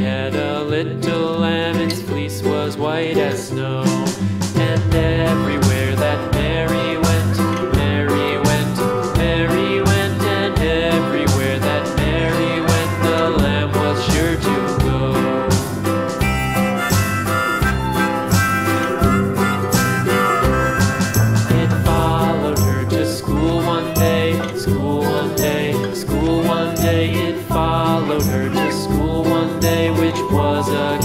had a little lamb, its fleece was white as snow. And everywhere that Mary went, Mary went, Mary went, and everywhere that Mary went, the lamb was sure to go. It followed her to school one day, school one day, school one day. It followed her to school one day, which was a